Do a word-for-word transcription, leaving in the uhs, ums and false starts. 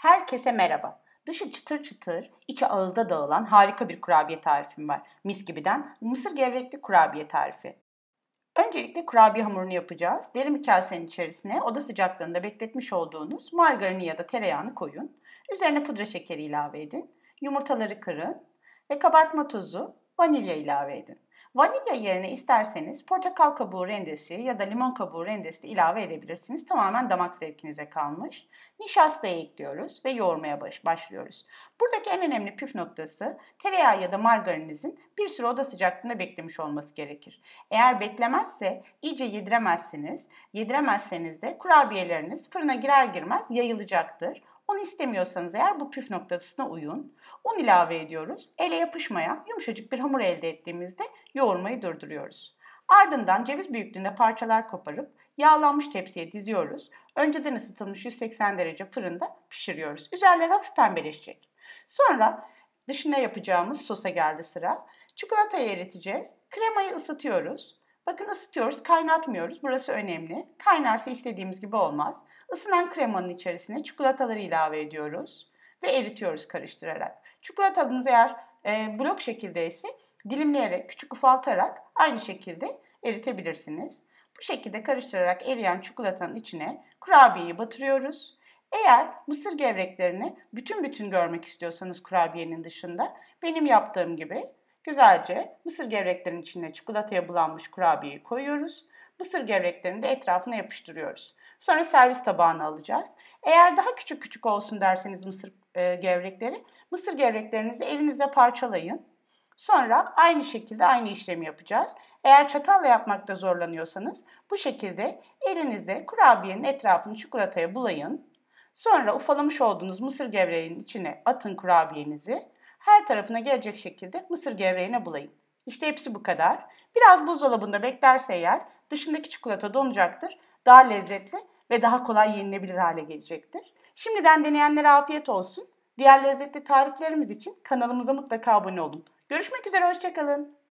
Herkese merhaba. Dışı çıtır çıtır, içi ağızda dağılan harika bir kurabiye tarifim var. Mis gibiden mısır gevrekli kurabiye tarifi. Öncelikle kurabiye hamurunu yapacağız. Derin bir kasenin içerisine oda sıcaklığında bekletmiş olduğunuz margarini ya da tereyağını koyun. Üzerine pudra şekeri ilave edin. Yumurtaları kırın ve kabartma tozu, vanilya ilave edin. Vanilya yerine isterseniz portakal kabuğu rendesi ya da limon kabuğu rendesi ilave edebilirsiniz. Tamamen damak zevkinize kalmış. Nişastayı ekliyoruz ve yoğurmaya baş başlıyoruz. Buradaki en önemli püf noktası tereyağı ya da margarininizin bir süre oda sıcaklığında beklemiş olması gerekir. Eğer beklemezse iyice yediremezsiniz. Yediremezseniz de kurabiyeleriniz fırına girer girmez yayılacaktır. Onu istemiyorsanız eğer bu püf noktasına uyun. Un ilave ediyoruz. Ele yapışmayan yumuşacık bir hamur elde ettiğimizde yoğurmayı durduruyoruz. Ardından ceviz büyüklüğünde parçalar koparıp yağlanmış tepsiye diziyoruz. Önceden ısıtılmış yüz seksen derece fırında pişiriyoruz. Üzerleri hafif pembeleşecek. Sonra dışına yapacağımız sosa geldi sıra. Çikolatayı eriteceğiz. Kremayı ısıtıyoruz. Bakın ısıtıyoruz, kaynatmıyoruz. Burası önemli. Kaynarsa istediğimiz gibi olmaz. Isınan kremanın içerisine çikolataları ilave ediyoruz ve eritiyoruz karıştırarak. Çikolatanız eğer e, blok şekilde ise dilimleyerek, küçük ufaltarak aynı şekilde eritebilirsiniz. Bu şekilde karıştırarak eriyen çikolatanın içine kurabiyeyi batırıyoruz. Eğer mısır gevreklerini bütün bütün görmek istiyorsanız kurabiyenin dışında benim yaptığım gibi güzelce mısır gevreklerinin içine çikolataya bulanmış kurabiyeyi koyuyoruz. Mısır gevreklerini de etrafına yapıştırıyoruz. Sonra servis tabağına alacağız. Eğer daha küçük küçük olsun derseniz mısır e, gevrekleri, mısır gevreklerinizi elinizle parçalayın. Sonra aynı şekilde aynı işlemi yapacağız. Eğer çatalla yapmakta zorlanıyorsanız bu şekilde elinizle kurabiyenin etrafını çikolataya bulayın. Sonra ufalamış olduğunuz mısır gevreğinin içine atın kurabiyenizi. Her tarafına gelecek şekilde mısır gevreğine bulayın. İşte hepsi bu kadar. Biraz buzdolabında beklerse eğer dışındaki çikolata donacaktır. Daha lezzetli ve daha kolay yenilebilir hale gelecektir. Şimdiden deneyenlere afiyet olsun. Diğer lezzetli tariflerimiz için kanalımıza mutlaka abone olun. Görüşmek üzere, hoşça kalın.